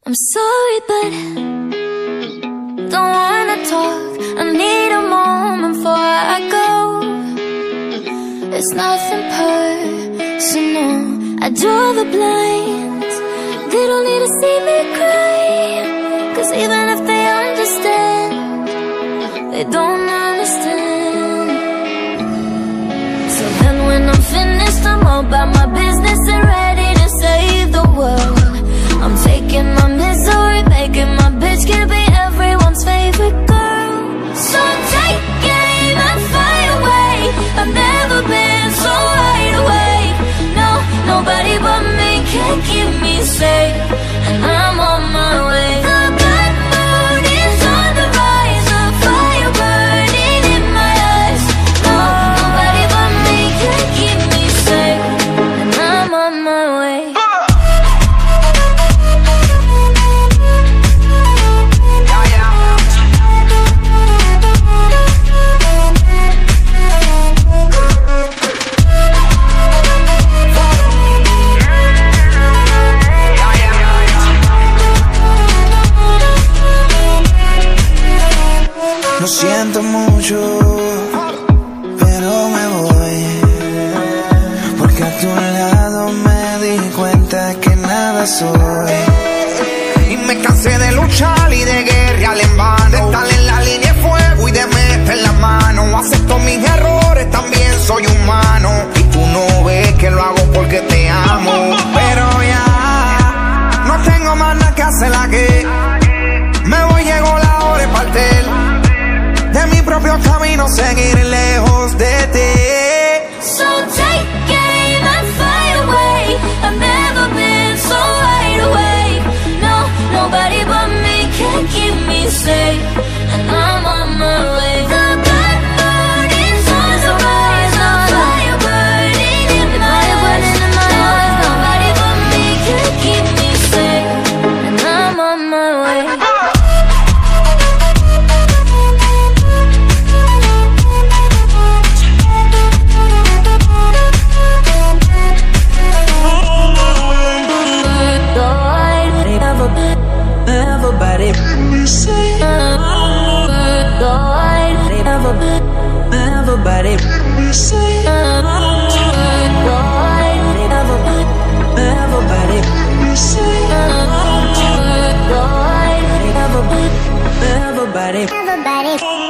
I'm sorry, but don't wanna talk. I need a moment before I go. It's nothing personal. I draw the blinds. They don't need to see me cry, 'cause even if they understand, they don't understand. So then when I'm finished, I'm all about my business and ready to save the world. I'm taking my misery, making my bitch can be everyone's favorite girl. So take aim and fly away. I've never been so wide awake. No, nobody but me can keep me safe, and I'm on my way. The bad mood is on the rise, a fire burning in my eyes. No, nobody but me can keep me safe, and I'm on my way. Lo siento mucho, pero me voy, porque a tu lado me di cuenta que nada soy. Y me cansé de luchar y de guerrear en vano, de estar en la línea de fuego y de meter la mano. Acepto mis errores, también soy humano, y tú no ves que lo hago porque te amo. Pero ya no tengo más nada que hacer aquí. Me voy, llegó la hora de partir de mi propio camino, seguir lejos de ti. So take aim and fly away. I've never been so wide awake. No, nobody but me can keep me safe, and I'm on my way. The bad mood is on the rise, a fire burning in my eyes. Nobody but me can keep me safe, and I'm on my way. Everybody, everybody, everybody, everybody.